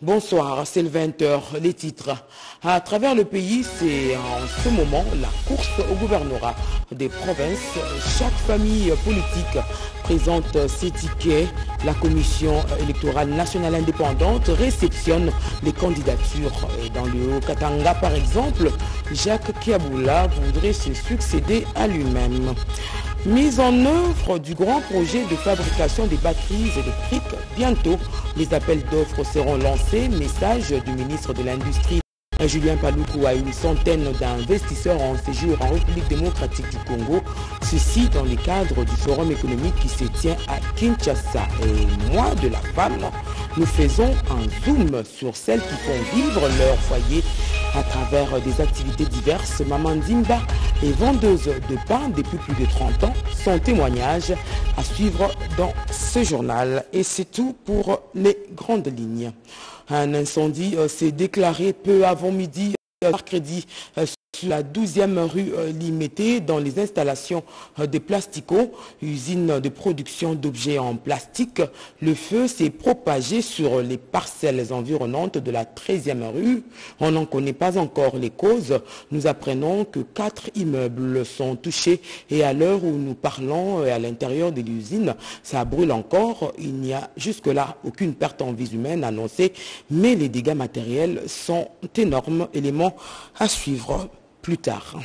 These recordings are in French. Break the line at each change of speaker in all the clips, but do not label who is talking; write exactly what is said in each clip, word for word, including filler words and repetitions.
Bonsoir, c'est le vingt heures, les titres. À travers le pays, c'est en ce moment la course au gouvernorat des provinces. Chaque famille politique présente ses tickets. La Commission électorale nationale indépendante réceptionne les candidatures. Dans le Haut-Katanga, par exemple, Jacques Kiaboula voudrait se succéder à lui-même. Mise en œuvre du grand projet de fabrication des batteries électriques. Bientôt, les appels d'offres seront lancés. Message du ministre de l'Industrie, Julien Paluku, à une centaine d'investisseurs en séjour en République démocratique du Congo. Ceci dans le cadre du forum économique qui se tient à Kinshasa. Et moi, de la femme, nous faisons un zoom sur celles qui font vivre leur foyer à travers des activités diverses. Maman Dimba est vendeuse de pain depuis plus de trente ans. Son témoignage à suivre dans ce journal. Et c'est tout pour les grandes lignes. Un incendie euh, s'est déclaré peu avant midi, euh, mercredi, euh, sur la douzième rue euh, Limété, dans les installations euh, de Plastico, usine de production d'objets en plastique. Le feu s'est propagé sur les parcelles environnantes de la treizième rue. On n'en connaît pas encore les causes. Nous apprenons que quatre immeubles sont touchés et à l'heure où nous parlons, à l'intérieur de l'usine, ça brûle encore. Il n'y a jusque-là aucune perte en vie humaine annoncée, mais les dégâts matériels sont énormes. Éléments à suivre plus tard.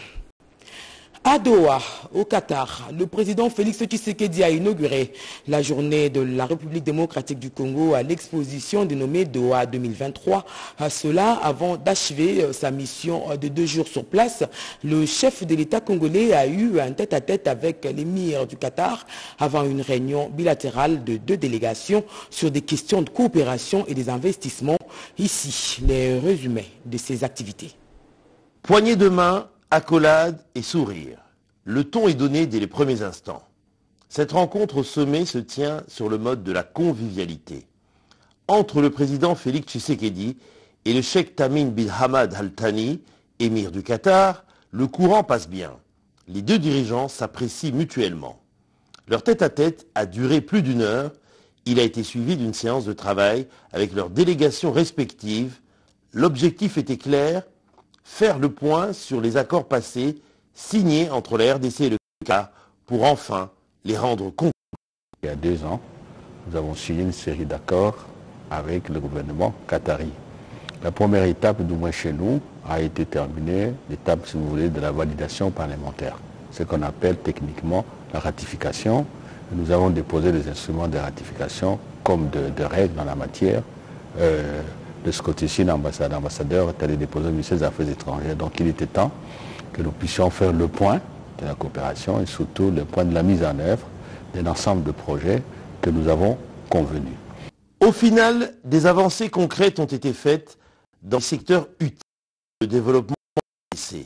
À Doha, au Qatar, le président Félix Tshisekedi a inauguré la journée de la République démocratique du Congo à l'exposition dénommée Doha deux mille vingt-trois. Cela avant d'achever sa mission de deux jours sur place. Le chef de l'État congolais a eu un tête-à-tête avec l'émir du Qatar avant une réunion bilatérale de deux délégations sur des questions de coopération et des investissements. Ici, les résumés de ces activités.
Poignée de main, accolade et sourire. Le ton est donné dès les premiers instants. Cette rencontre au sommet se tient sur le mode de la convivialité. Entre le président Félix Tshisekedi et le cheikh Tamim bin Hamad Al Thani, émir du Qatar, le courant passe bien. Les deux dirigeants s'apprécient mutuellement. Leur tête-à-tête a duré plus d'une heure. Il a été suivi d'une séance de travail avec leurs délégations respectives. L'objectif était clair: faire le point sur les accords passés signés entre la R D C et le Qatar pour enfin les rendre concrets.
Il y a deux ans, nous avons signé une série d'accords avec le gouvernement qatari. La première étape, du moins chez nous, a été terminée, l'étape, si vous voulez, de la validation parlementaire. Ce qu'on appelle techniquement la ratification. Nous avons déposé des instruments de ratification comme de, de règles en la matière. Euh, De ce côté-ci, l'ambassadeur est allé déposer au ministère des Affaires étrangères. Donc il était temps que nous puissions faire le point de la coopération et surtout le point de la mise en œuvre d'un ensemble de projets que nous avons convenus.
Au final, des avancées concrètes ont été faites dans le secteur utiles, le développement lycée,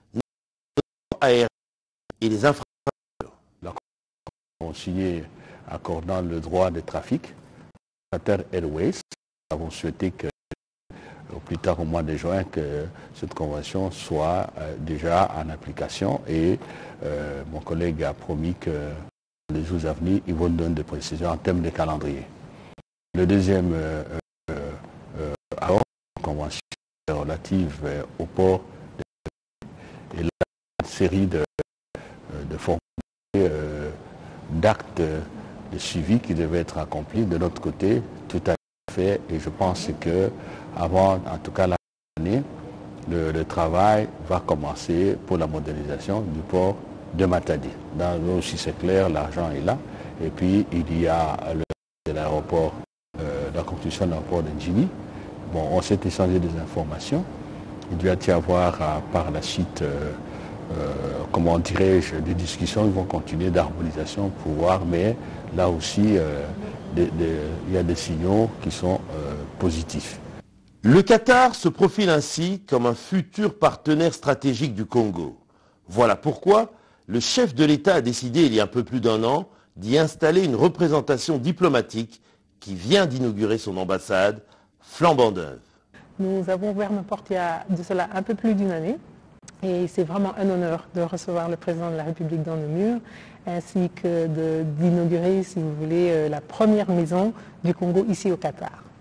aérien et les infrastructures.
Nous avons signé accordant le droit de trafic, Qatar Airways. Nous avons souhaité que au plus tard au mois de juin, que cette convention soit euh, déjà en application et euh, mon collègue a promis que dans les jours à venir, ils vont donner des précisions en termes de calendrier. Le deuxième euh, euh, accord, convention relative euh, au port de... et là, une série de, de formalités, euh, d'actes de suivi qui devaient être accomplis de notre côté, tout à fait, et je pense que avant, en tout cas l'année, le, le travail va commencer pour la modernisation du port de Matadi. Dans l'eau aussi c'est clair, l'argent est là. Et puis il y a le, l'aéroport, euh, la construction d'un port de Njini. Bon, on s'est échangé des informations. Il doit y avoir euh, par la suite, euh, euh, comment dirais-je, des discussions qui vont continuer d'harmonisation pour voir, mais là aussi, euh, de, de, il y a des signaux qui sont euh, positifs.
Le Qatar se profile ainsi comme un futur partenaire stratégique du Congo. Voilà pourquoi le chef de l'État a décidé il y a un peu plus d'un an d'y installer une représentation diplomatique qui vient d'inaugurer son ambassade flambant neuve.
Nous avons ouvert nos portes il y a de cela un peu plus d'une année et c'est vraiment un honneur de recevoir le président de la République dans nos murs ainsi que de, d'inaugurer, si vous voulez, la première maison du Congo ici au Qatar.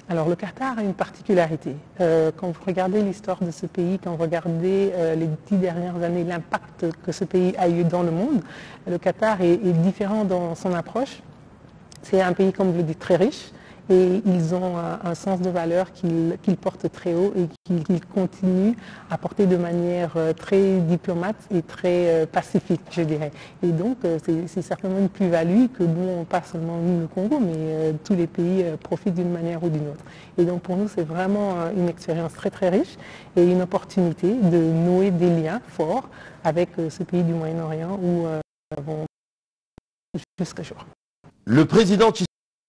Alors le Qatar a une particularité. Euh, quand vous regardez l'histoire de ce pays, quand vous regardez euh, les dix dernières années, l'impact que ce pays a eu dans le monde, le Qatar est, est différent dans son approche. C'est un pays, comme vous le dites, très riche. Et ils ont un, un sens de valeur qu'ils qu'ils portent très haut et qu'ils qu'ils continuent à porter de manière euh, très diplomate et très euh, pacifique, je dirais. Et donc, euh, c'est certainement une plus-value que nous, pas seulement nous, le Congo, mais euh, tous les pays euh, profitent d'une manière ou d'une autre. Et donc, pour nous, c'est vraiment euh, une expérience très, très riche et une opportunité de nouer des liens forts avec euh, ce pays du Moyen-Orient où euh, nous avons jusqu'à jour.
Le président Tshisekedi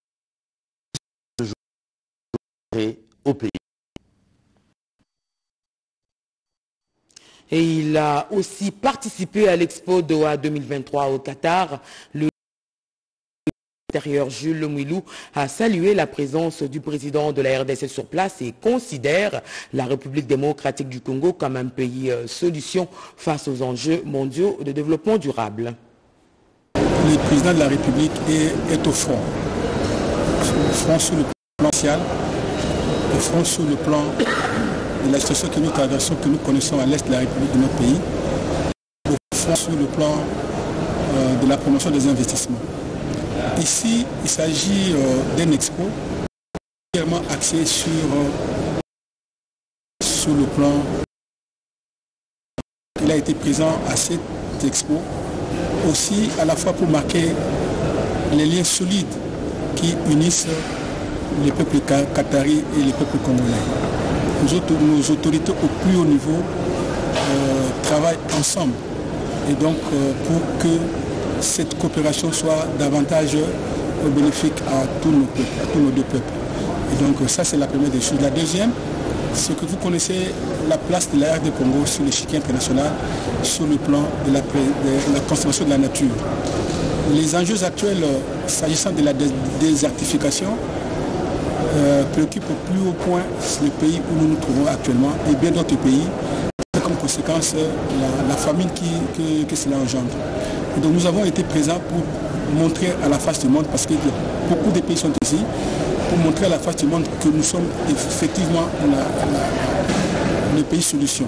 au pays.
Et il a aussi participé à l'Expo Doha deux mille vingt-trois au Qatar. Le intérieur Jules Mouilou a salué la présence du président de la R D C sur place et considère la République démocratique du Congo comme un pays euh, solution face aux enjeux mondiaux de développement durable.
Le président de la République est, est au front. Au front sur le plan social, au front sur le plan de la situation que nous traversons, que nous connaissons à l'est de la République de notre pays, au front sur le plan euh, de la promotion des investissements. Ici, il s'agit euh, d'un expo clairement axé sur, euh, sur le plan. Il a été présent à cette expo aussi à la fois pour marquer les liens solides qui unissent les peuples qataris et les peuples congolais. Nos, nos autorités au plus haut niveau euh, travaillent ensemble et donc euh, pour que cette coopération soit davantage euh, bénéfique à tous nos peuples, à tous nos deux peuples. Et donc ça c'est la première des choses. La deuxième, c'est que vous connaissez la place de la R D Congo sur l'échiquier international sur le plan de la, de la conservation de la nature. Les enjeux actuels s'agissant de la désertification Euh, préoccupe au plus haut point le pays où nous nous trouvons actuellement et bien d'autres pays, comme conséquence la, la famine qui, que, que cela engendre. Et donc nous avons été présents pour montrer à la face du monde, parce que beaucoup de pays sont ici, pour montrer à la face du monde que nous sommes effectivement la, la, le pays solution.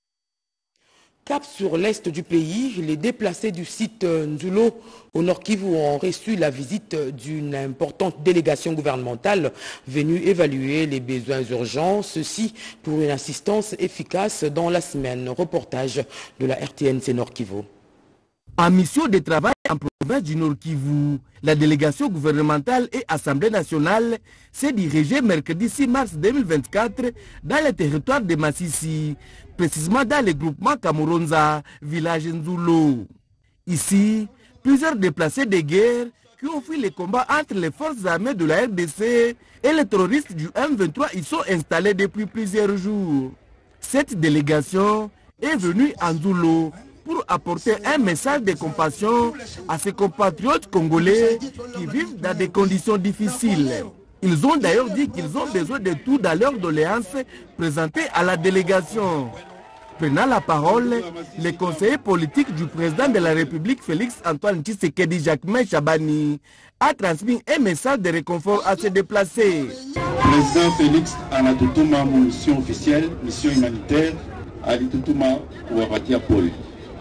Cap sur l'est du pays, les déplacés du site Nzulo au Nord Kivu ont reçu la visite d'une importante délégation gouvernementale venue évaluer les besoins urgents, ceci pour une assistance efficace dans la semaine. Reportage de la R T N C Nord Kivu.
En mission de travail en province du Nord Kivu, la délégation gouvernementale et Assemblée nationale s'est dirigée mercredi six mars deux mille vingt-quatre dans le territoire de Massissi, précisément dans le groupement Kamuronza, village Nzulo. Ici, plusieurs déplacés de guerre qui ont fui les combats entre les forces armées de la R D C et les terroristes du M vingt-trois y sont installés depuis plusieurs jours. Cette délégation est venue à Nzulo pour apporter un message de compassion à ces compatriotes congolais qui vivent dans des conditions difficiles. Ils ont d'ailleurs dit qu'ils ont besoin de tout dans leur doléance présentée à la délégation. Prenant la parole, le conseiller politique du président de la République, Félix Antoine Tshisekedi Jacquemain Chabani, a transmis un message de réconfort à ses déplacés.
Président Félix Anatoutouma, mission officielle, mission humanitaire, Alitoutouma Ouabatia Paul.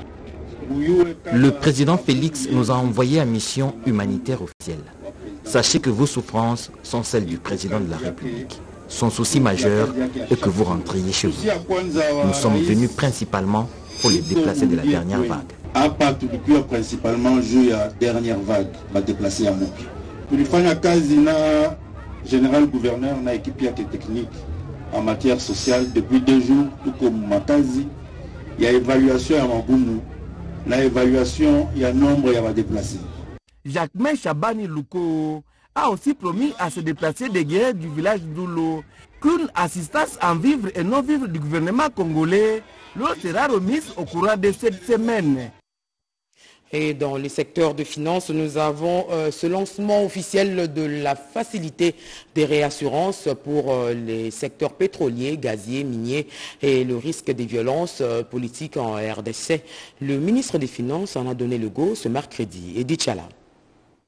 Le président Félix nous a envoyé en mission humanitaire officielle. Sachez que vos souffrances sont celles du président de la République. Son souci majeur est que vous rentriez chez vous. Nous sommes venus principalement pour les déplacer de la dernière vague.
À part du principalement jouer à dernière vague, va déplacer à Moki. Pour le faire un général gouverneur, na équipe technique en matière sociale depuis deux jours, tout comme Makazi, il y a évaluation à Maboumou. La évaluation, il y a nombre, il y a déplacé.
Jacquemain Chabani Louko a aussi promis à se déplacer des guerriers du village d'Oulo qu'une assistance en vivres et non-vivres du gouvernement congolais leur sera remise au courant de cette semaine.
Et dans les secteurs de finances, nous avons euh, ce lancement officiel de la facilité des réassurances pour euh, les secteurs pétroliers, gaziers, miniers et le risque des violences euh, politiques en R D C. Le ministre des Finances en a donné le go ce mercredi. Edith Chala.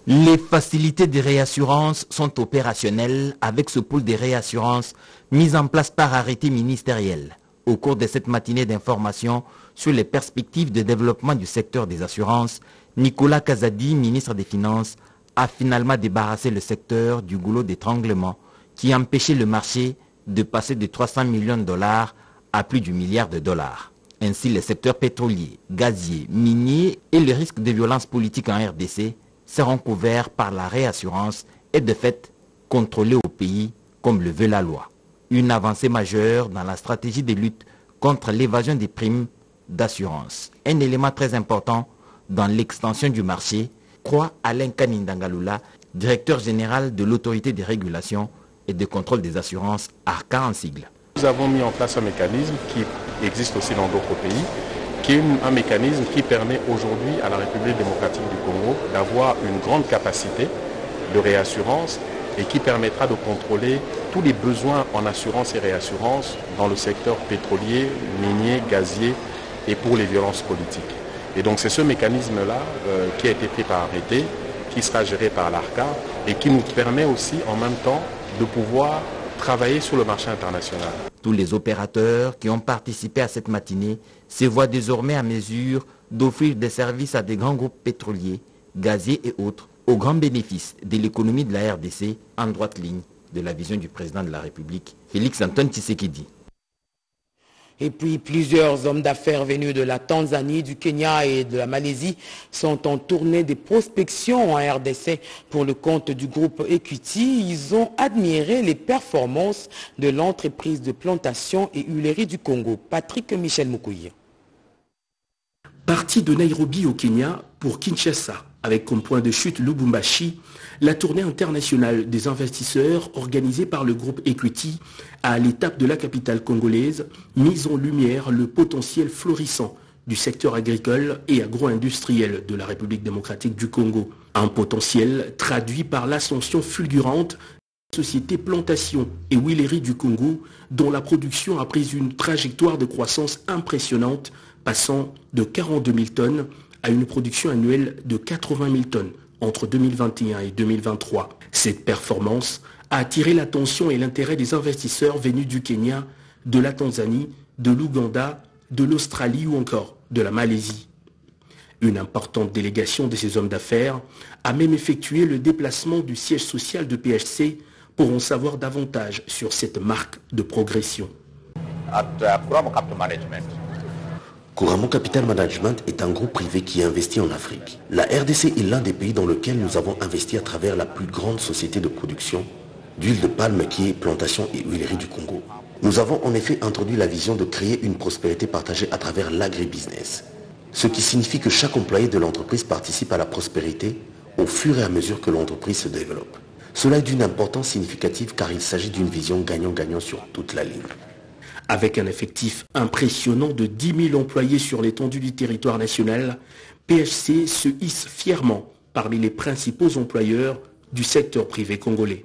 Les facilités de réassurance sont opérationnelles avec ce pool de réassurance mis en place par arrêté ministériel. Au cours de cette matinée d'information sur les perspectives de développement du secteur des assurances, Nicolas Kazadi, ministre des Finances, a finalement débarrassé le secteur du goulot d'étranglement qui empêchait le marché de passer de trois cents millions de dollars à plus du milliard de dollars. Ainsi, les secteurs pétroliers, gaziers, miniers et le risque de violence politique en R D C seront couverts par la réassurance et de fait contrôlés au pays comme le veut la loi. Une avancée majeure dans la stratégie de lutte contre l'évasion des primes d'assurance. Un élément très important dans l'extension du marché, croit Alain Kanindangalula, directeur général de l'autorité de régulation et de contrôle des assurances, ARCA en sigle.
Nous avons mis en place un mécanisme qui existe aussi dans d'autres pays, qui est un mécanisme qui permet aujourd'hui à la République démocratique du Congo d'avoir une grande capacité de réassurance et qui permettra de contrôler tous les besoins en assurance et réassurance dans le secteur pétrolier, minier, gazier et pour les violences politiques. Et donc c'est ce mécanisme-là euh, qui a été pris par arrêté, qui sera géré par l'ARCA et qui nous permet aussi en même temps de pouvoir travailler sur le marché international.
Tous les opérateurs qui ont participé à cette matinée se voient désormais à mesure d'offrir des services à des grands groupes pétroliers, gaziers et autres, au grand bénéfice de l'économie de la R D C, en droite ligne de la vision du président de la République, Félix Antoine Tshisekedi.
Et puis plusieurs hommes d'affaires venus de la Tanzanie, du Kenya et de la Malaisie sont en tournée de prospection en R D C pour le compte du groupe Equity. Ils ont admiré les performances de l'entreprise de plantation et huilerie du Congo. Patrick Michel Moukouye.
Parti de Nairobi au Kenya pour Kinshasa, avec comme point de chute Lubumbashi, la tournée internationale des investisseurs organisée par le groupe Equity a à l'étape de la capitale congolaise mis en lumière le potentiel florissant du secteur agricole et agro-industriel de la République démocratique du Congo. Un potentiel traduit par l'ascension fulgurante de la société Plantation et Huilerie du Congo, dont la production a pris une trajectoire de croissance impressionnante, passant de quarante-deux mille tonnes à une production annuelle de quatre-vingt mille tonnes entre deux mille vingt et un et deux mille vingt-trois. Cette performance a attiré l'attention et l'intérêt des investisseurs venus du Kenya, de la Tanzanie, de l'Ouganda, de l'Australie ou encore de la Malaisie. Une importante délégation de ces hommes d'affaires a même effectué le déplacement du siège social de P H C pour en savoir davantage sur cette marque de progression.
At, uh, Kuramo Capital Management.
Kuramo Capital Management est un groupe privé qui investit en Afrique. La R D C est l'un des pays dans lequel nous avons investi à travers la plus grande société de production d'huile de palme qui est Plantation et Huilerie du Congo. Nous avons en effet introduit la vision de créer une prospérité partagée à travers l'agribusiness, ce qui signifie que chaque employé de l'entreprise participe à la prospérité au fur et à mesure que l'entreprise se développe. Cela est d'une importance significative car il s'agit d'une vision gagnant-gagnant sur toute la ligne.
Avec un effectif impressionnant de dix mille employés sur l'étendue du territoire national, P H C se hisse fièrement parmi les principaux employeurs du secteur privé congolais.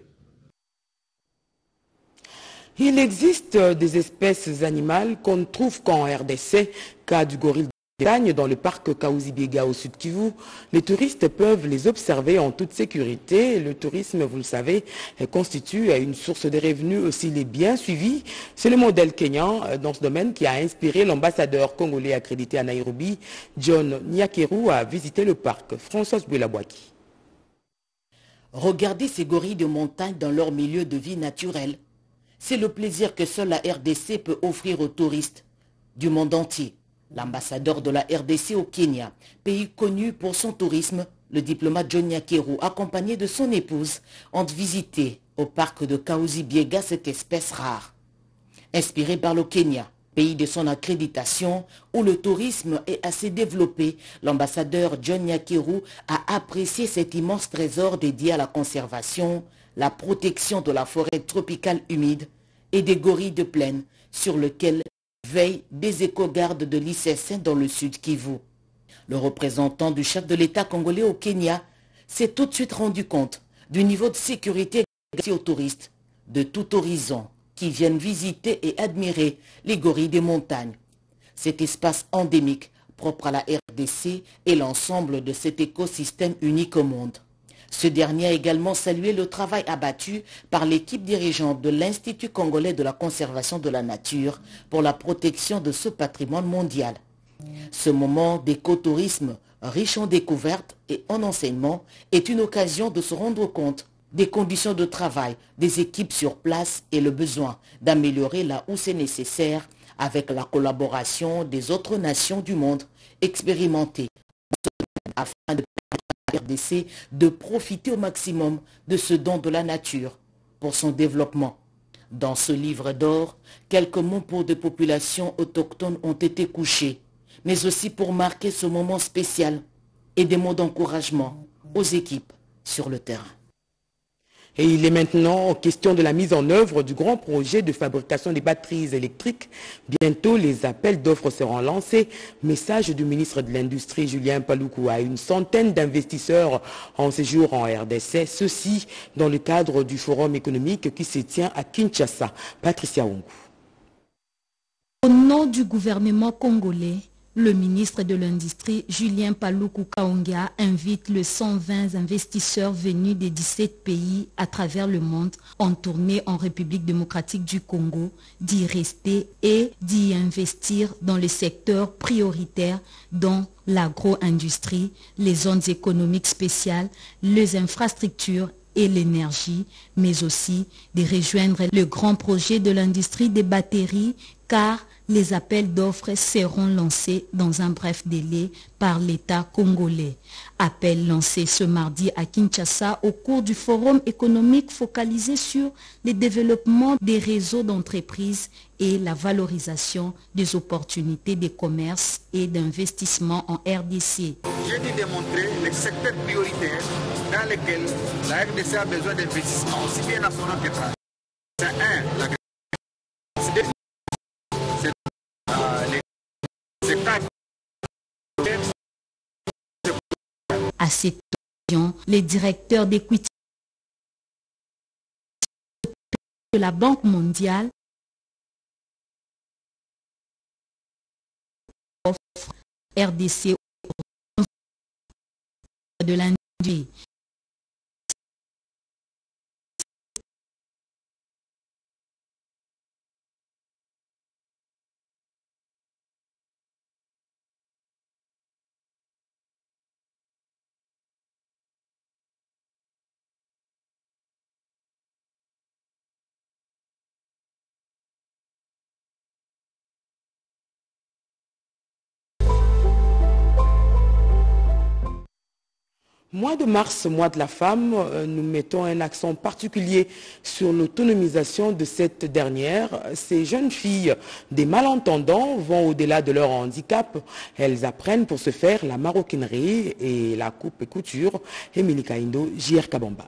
Il existe des espèces animales qu'on ne trouve qu'en R D C, cas du gorille de montagne dans le parc Kaouzi-Biega au sud Kivu. Les touristes peuvent les observer en toute sécurité. Le tourisme, vous le savez, constitue une source de revenus s'il est bien suivi. C'est le modèle kenyan dans ce domaine qui a inspiré l'ambassadeur congolais accrédité à Nairobi, John Nyakeru, à visiter le parc. Françoise Bouelabouaki.
Regardez ces gorilles de montagne dans leur milieu de vie naturel. C'est le plaisir que seule la R D C peut offrir aux touristes du monde entier. L'ambassadeur de la R D C au Kenya, pays connu pour son tourisme, le diplomate John Nyakeru, accompagné de son épouse, ont visité au parc de Kaouzi-Biega cette espèce rare. Inspiré par le Kenya, pays de son accréditation, où le tourisme est assez développé, l'ambassadeur John Nyakeru a apprécié cet immense trésor dédié à la conservation, la protection de la forêt tropicale humide et des gorilles de plaine sur lequel veillent des éco-gardes de l'I C S dans le sud Kivu. Le représentant du chef de l'État congolais au Kenya s'est tout de suite rendu compte du niveau de sécurité garanti aux touristes de tout horizon qui viennent visiter et admirer les gorilles des montagnes. Cet espace endémique propre à la R D C et l'ensemble de cet écosystème unique au monde. Ce dernier a également salué le travail abattu par l'équipe dirigeante de l'Institut congolais de la conservation de la nature pour la protection de ce patrimoine mondial. Ce moment d'écotourisme riche en découvertes et en enseignements est une occasion de se rendre compte des conditions de travail des équipes sur place et le besoin d'améliorer là où c'est nécessaire avec la collaboration des autres nations du monde expérimentées afin de permettre à la R D C de profiter au maximum de ce don de la nature pour son développement. Dans ce livre d'or, quelques mots pour des populations autochtones ont été couchés, mais aussi pour marquer ce moment spécial et des mots d'encouragement aux équipes sur le terrain.
Et il est maintenant question de la mise en œuvre du grand projet de fabrication des batteries électriques. Bientôt, les appels d'offres seront lancés. Message du ministre de l'Industrie, Julien Paluku, à une centaine d'investisseurs en séjour en R D C. Ceci dans le cadre du forum économique qui se tient à Kinshasa. Patricia Wongu.
Au nom du gouvernement congolais, le ministre de l'Industrie, Julien Paluku Kaonga, invite les cent vingt investisseurs venus des dix-sept pays à travers le monde en tournée en République démocratique du Congo d'y rester et d'y investir dans les secteurs prioritaires dont l'agro-industrie, les zones économiques spéciales, les infrastructures et l'énergie, mais aussi de rejoindre le grand projet de l'industrie des batteries car les appels d'offres seront lancés dans un bref délai par l'État congolais. Appel lancé ce mardi à Kinshasa au cours du forum économique focalisé sur le développement des réseaux d'entreprises et la valorisation des opportunités de commerce et d'investissement en R D C.
J'ai dû démontrer les secteurs prioritaires dans lesquels la R D C a besoin d'investissement, aussi bien national qu'étranger. C'est un, la
À cette occasion, les directeurs d'Equity de la Banque mondiale offrent R D C de l'industrie.
Mois de mars, mois de la femme, nous mettons un accent particulier sur l'autonomisation de cette dernière. Ces jeunes filles, des malentendants, vont au-delà de leur handicap. Elles apprennent pour se faire la maroquinerie et la coupe et couture. Émilie Kaindo, J R Kabamba.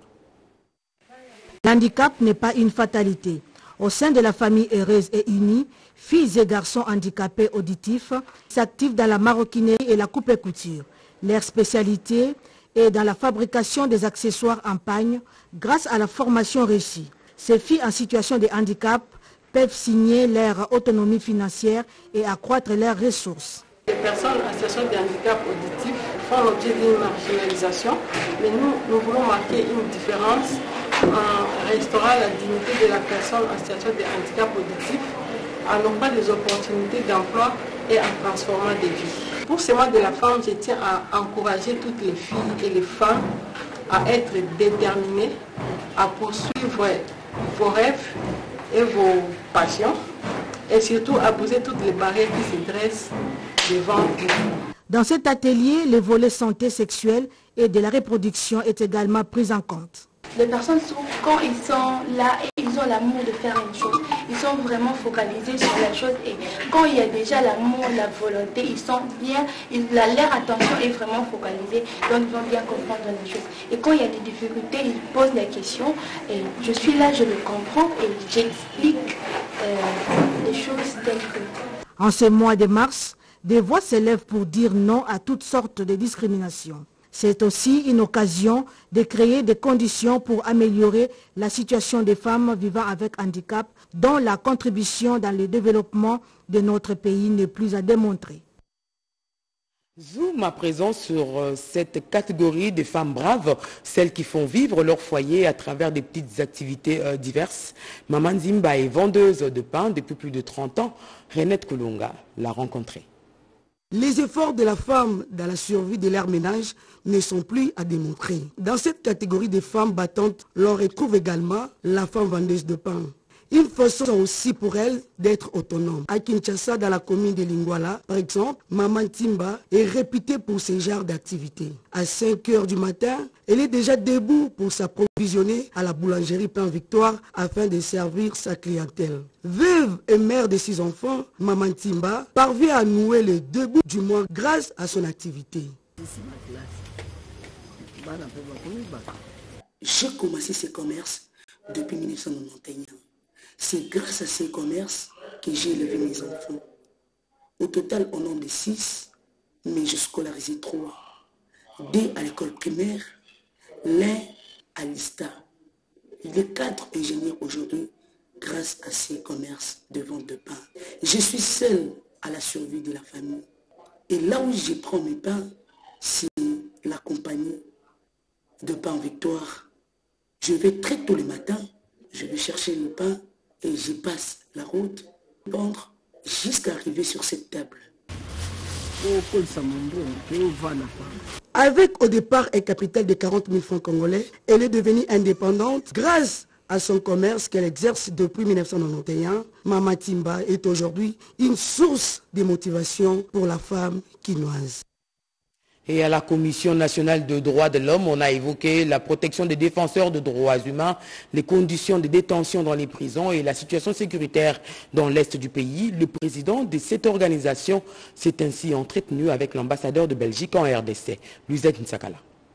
L'handicap n'est pas une fatalité. Au sein de la famille heureuse et unie, filles et garçons handicapés auditifs s'activent dans la maroquinerie et la coupe et couture. Leur spécialité et dans la fabrication des accessoires en pagne grâce à la formation réussie. Ces filles en situation de handicap peuvent signer leur autonomie financière et accroître leurs ressources.
Les personnes en situation de handicap auditif font l'objet d'une marginalisation, mais nous, nous voulons marquer une différence en restaurant la dignité de la personne en situation de handicap auditif, en offrant des opportunités d'emploi et en transformant des vies. Pour ce mois de la femme, je tiens à encourager toutes les filles et les femmes à être déterminées, à poursuivre vos rêves et vos passions, et surtout à poser toutes les barrières qui se dressent devant vous.
Dans cet atelier, le volet santé sexuelle et de la reproduction est également pris en compte.
Les personnes, quand ils sont là et ils ont l'amour de faire une chose, ils sont vraiment focalisés sur la chose et quand il y a déjà l'amour, la volonté, ils sont bien, ils, la, leur attention est vraiment focalisée, donc ils vont bien comprendre la chose. Et quand il y a des difficultés, ils posent des questions et je suis là, je le comprends et j'explique euh, les choses telles que...
En ce mois de mars, des voix s'élèvent pour dire non à toutes sortes de discriminations. C'est aussi une occasion de créer des conditions pour améliorer la situation des femmes vivant avec handicap, dont la contribution dans le développement de notre pays n'est plus à démontrer.
Zoom à présent sur cette catégorie des femmes braves, celles qui font vivre leur foyer à travers des petites activités euh, diverses. Maman Zimba est vendeuse de pain depuis plus de trente ans. Renette Kolonga l'a rencontrée.
Les efforts de la femme dans la survie de leur ménage ne sont plus à démontrer. Dans cette catégorie des femmes battantes, l'on retrouve également la femme vendeuse de pain. Une façon aussi pour elle d'être autonome. À Kinshasa, dans la commune de Lingwala, par exemple, Maman Timba est réputée pour ce genre d'activité. À cinq heures du matin, elle est déjà debout pour s'approvisionner à la boulangerie Pain Victoire afin de servir sa clientèle. Veuve et mère de six enfants, Maman Timba parvient à nouer les deux bouts du mois grâce à son activité.
J'ai commencé ce commerce depuis mille neuf cent quatre-vingt-onze. C'est grâce à ces commerces que j'ai élevé mes enfants. Au total, au nombre de six, mais je scolarisais trois. Deux à l'école primaire, l'un à l'I S T A. Il est quatre ingénieurs aujourd'hui grâce à ces commerces de vente de pain. Je suis seul à la survie de la famille. Et là où je prends mes pains, c'est la compagnie de Pain Victoire. Je vais très tôt le matin, je vais chercher le pain et je passe la route, vendre, jusqu'à arriver sur cette table.
Avec au départ un capital de quarante mille francs congolais, elle est devenue indépendante grâce à son commerce qu'elle exerce depuis mille neuf cent quatre-vingt-onze. Maman Timba est aujourd'hui une source de motivation pour la femme quinoise.
Et à la Commission nationale de droits de l'homme, on a évoqué la protection des défenseurs de droits humains, les conditions de détention dans les prisons et la situation sécuritaire dans l'est du pays. Le président de cette organisation s'est ainsi entretenu avec l'ambassadeur de Belgique en R D C, Luzette Nsakala.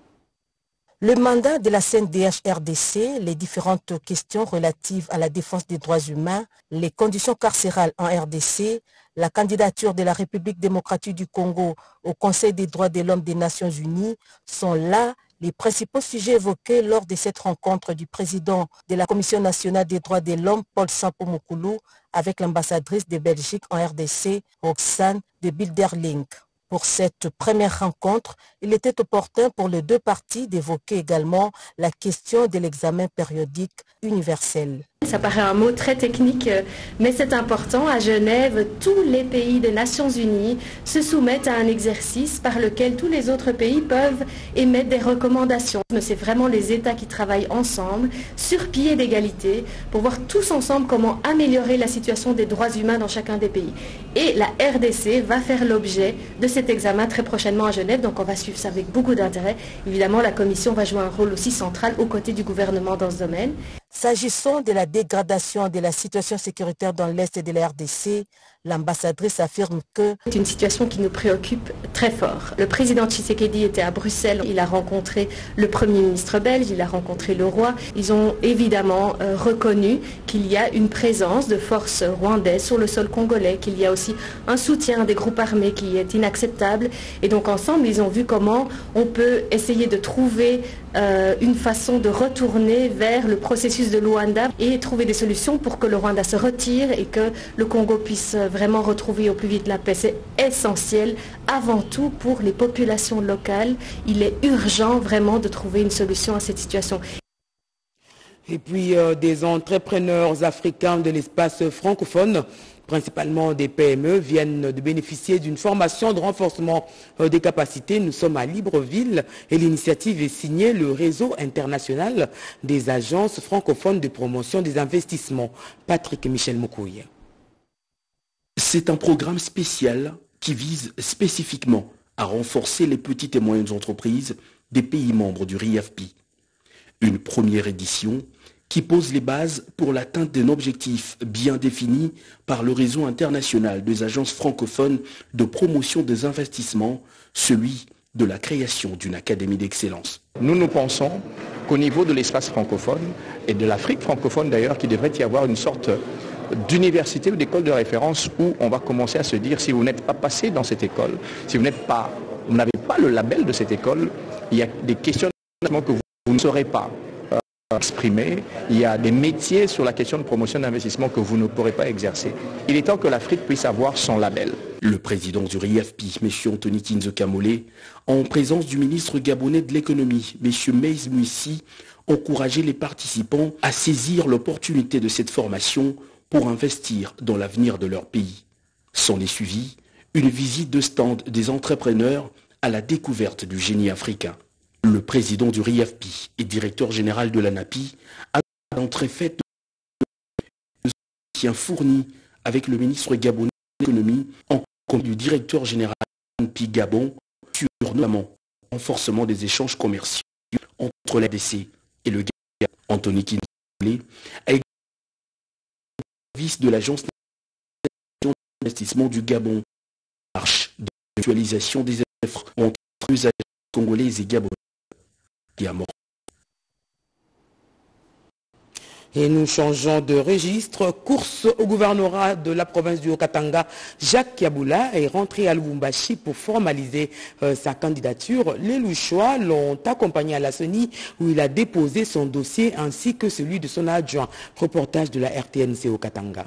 Le mandat de la C N D H R D C, les différentes questions relatives à la défense des droits humains, les conditions carcérales en R D C, la candidature de la République démocratique du Congo au Conseil des droits de l'homme des Nations Unies sont là les principaux sujets évoqués lors de cette rencontre du président de la Commission nationale des droits de l'homme, Paul Sampo-Moukoulou, avec l'ambassadrice de Belgique en R D C, Roxane de Bilderlink. Pour cette première rencontre, il était opportun pour les deux parties d'évoquer également la question de l'examen périodique universel.
Ça paraît un mot très technique, mais c'est important. À Genève, tous les pays des Nations Unies se soumettent à un exercice par lequel tous les autres pays peuvent émettre des recommandations. Mais c'est vraiment les États qui travaillent ensemble, sur pied d'égalité, pour voir tous ensemble comment améliorer la situation des droits humains dans chacun des pays. Et la R D C va faire l'objet de cet examen très prochainement à Genève, donc on va suivre ça avec beaucoup d'intérêt. Évidemment, la Commission va jouer un rôle aussi central aux côtés du gouvernement dans ce domaine.
S'agissant de la dégradation de la situation sécuritaire dans l'Est de la R D C, l'ambassadrice affirme que
c'est une situation qui nous préoccupe très fort. Le président Tshisekedi était à Bruxelles, il a rencontré le Premier ministre belge, il a rencontré le roi. Ils ont évidemment euh, reconnu qu'il y a une présence de forces rwandaises sur le sol congolais, qu'il y a aussi un soutien des groupes armés qui est inacceptable. Et donc ensemble, ils ont vu comment on peut essayer de trouver euh, une façon de retourner vers le processus de Luanda et trouver des solutions pour que le Rwanda se retire et que le Congo puisse vraiment retrouver au plus vite la paix. C'est essentiel avant tout pour les populations locales. Il est urgent vraiment de trouver une solution à cette situation.
Et puis euh, des entrepreneurs africains de l'espace francophone, principalement des P M E, viennent de bénéficier d'une formation de renforcement euh, des capacités. Nous sommes à Libreville et l'initiative est signée le réseau international des agences francophones de promotion des investissements. Patrick Michel Moukouye.
C'est un programme spécial qui vise spécifiquement à renforcer les petites et moyennes entreprises des pays membres du R I A F P I. Une première édition qui pose les bases pour l'atteinte d'un objectif bien défini par le réseau international des agences francophones de promotion des investissements, celui de la création d'une académie d'excellence.
Nous, nous pensons qu'au niveau de l'espace francophone et de l'Afrique francophone d'ailleurs, qu'il devrait y avoir une sorte d'université ou d'école de référence où on va commencer à se dire si vous n'êtes pas passé dans cette école, si vous n'êtes pas, vous n'avez pas le label de cette école, il y a des questions que vous, vous ne saurez pas exprimer, il y a des métiers sur la question de promotion d'investissement que vous ne pourrez pas exercer. Il est temps que l'Afrique puisse avoir son label.
Le président du R I F P, M. Anthony Kinzo Kamole, en présence du ministre gabonais de l'économie, M. Meïs Mouissi, encourageait les participants à saisir l'opportunité de cette formation pour investir dans l'avenir de leur pays. S'en est suivi une visite de stand des entrepreneurs à la découverte du génie africain. Le président du R I F P et directeur général de l'ANAPI a d'entrée faite le soutien fourni avec le ministre gabonais de l'économie en compagnie du directeur général de l'ANAPI Gabon sur notamment le renforcement des échanges commerciaux entre la R D C et le Gabon. Anthony Kinzo a également service de l'agence d'investissement du Gabon, marche de mutualisation des offres entre usagers congolais et gabonais.
Et nous changeons de registre. Course au gouvernorat de la province du Haut-Katanga, Jacques Kiaboula est rentré à Lubumbashi pour formaliser euh, sa candidature. Les Louchois l'ont accompagné à la C E N I où il a déposé son dossier ainsi que celui de son adjoint. Reportage de la R T N C au Katanga.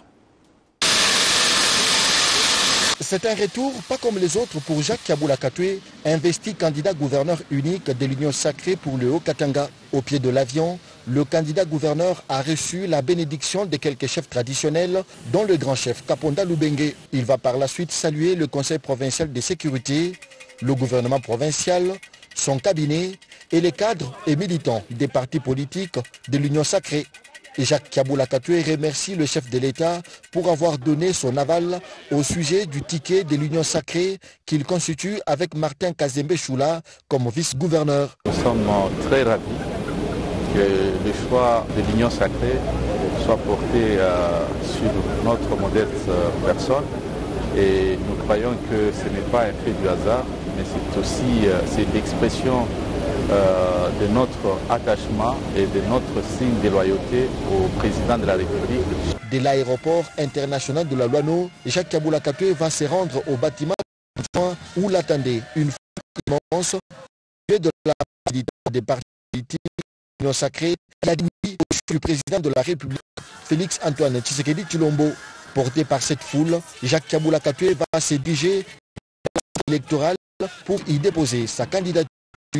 C'est un retour pas comme les autres pour Jacques Kiaboula Katoué, investi candidat gouverneur unique de l'Union sacrée pour le Haut-Katanga. Au pied de l'avion, le candidat gouverneur a reçu la bénédiction de quelques chefs traditionnels, dont le grand chef Kaponda Lubengue. Il va par la suite saluer le Conseil provincial de sécurité, le gouvernement provincial, son cabinet et les cadres et militants des partis politiques de l'Union sacrée. Et Jacques Kiaboula Katoué remercie le chef de l'État pour avoir donné son aval au sujet du ticket de l'Union sacrée qu'il constitue avec Martin Kazembe Choula comme vice-gouverneur.
Nous sommes très ravis que le choix de l'Union sacrée soit porté euh, sur notre modeste euh, personne. Et nous croyons que ce n'est pas un fait du hasard, mais c'est aussi euh, c'est l'expression Euh, de notre attachement et de notre signe de loyauté au président de la République.
De l'aéroport international de la Luano, Jacques Kiaboula Katoué va se rendre au bâtiment où l'attendait une foule immense de la des partis politiques de l'Union sacrée, la dignité du président de la République, Félix Antoine Tshisekedi Tshilombo. Porté par cette foule, Jacques Kiaboula Katoué va se diriger à l'électoral pour y déposer sa candidature.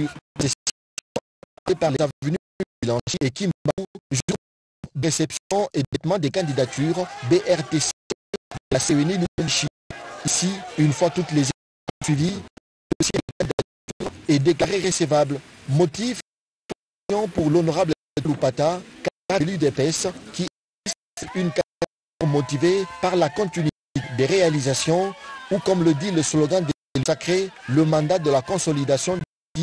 Par les avenues Bilanchi et Kimbaou, jour de réception et d'étement des candidatures B R T C la C E N I Lubumbashi. Ici, une fois toutes les élections suivies, le dossier de candidature est déclaré recevable. Motif pour l'honorable Loupata, de l'U D P S, qui est une candidature motivée par la continuité des réalisations ou, comme le dit le slogan des sacrés, le mandat de la consolidation.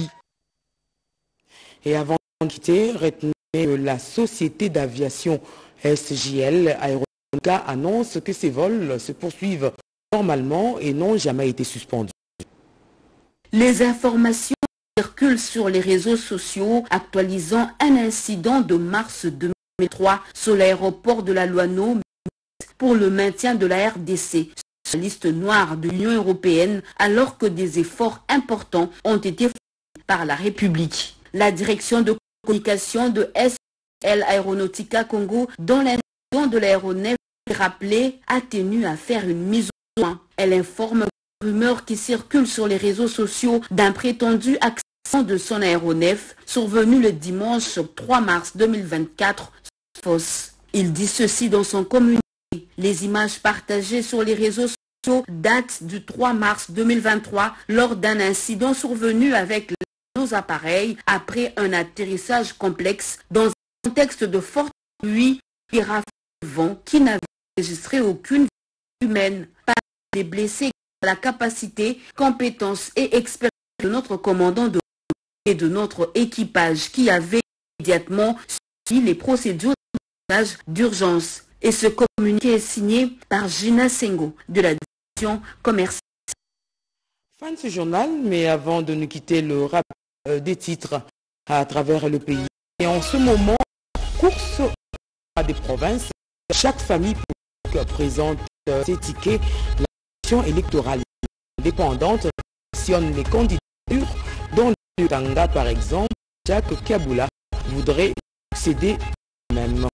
Et avant de quitter, retenez que la société d'aviation S J L Aeronautica annonce que ses vols se poursuivent normalement et n'ont jamais été suspendus.
Les informations circulent sur les réseaux sociaux actualisant un incident de mars deux mille trois sur l'aéroport de la Luano pour le maintien de la R D C sur la liste noire de l'Union européenne alors que des efforts importants ont été faits par la République. La direction de communication de S J L Aeronautica Congo, dont l'intention de l'aéronef est rappelée, a tenu à faire une mise au point. Elle informe les rumeurs qui circulent sur les réseaux sociaux d'un prétendu accident de son aéronef survenu le dimanche trois mars deux mille vingt-quatre. Fausse. Il dit ceci dans son communiqué. Les images partagées sur les réseaux sociaux datent du trois mars deux mille vingt-trois lors d'un incident survenu avec nos appareils après un atterrissage complexe dans un contexte de forte pluie et rafales de vent qui n'avait enregistré aucune vie humaine. Pas des blessés à la capacité, compétence et expérience de notre commandant de et de notre équipage qui avait immédiatement suivi les procédures d'urgence. Et ce communiqué est signé par Gina Sengo de la division commerciale.
Fin de ce journal, mais avant de nous quitter, le rappel des titres à travers le pays. Et en ce moment, course à des provinces, chaque famille présente ses tickets. La commission électorale indépendante sélectionne les candidatures dont le Tanga, par exemple, Jacques Kiaboula voudrait procéder même.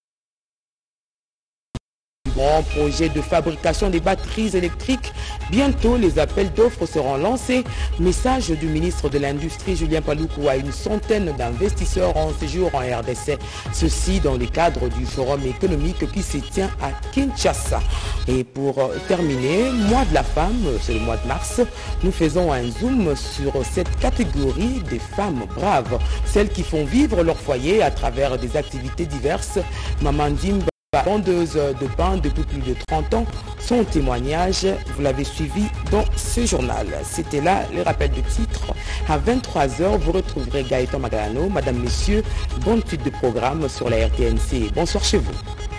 Grand projet de fabrication des batteries électriques. Bientôt, les appels d'offres seront lancés. Message du ministre de l'Industrie, Julien Paluku, à une centaine d'investisseurs en séjour en R D C. Ceci dans le cadre du forum économique qui se tient à Kinshasa. Et pour terminer, mois de la femme, c'est le mois de mars, nous faisons un zoom sur cette catégorie des femmes braves, celles qui font vivre leur foyer à travers des activités diverses. Maman Dimba, vendeuse de pain depuis plus de trente ans, son témoignage, vous l'avez suivi dans ce journal. C'était là le rappel de titre. À vingt-trois heures, vous retrouverez Gaëtan Magalano. Madame, Messieurs, bonne suite de programme sur la R T N C. Bonsoir chez vous.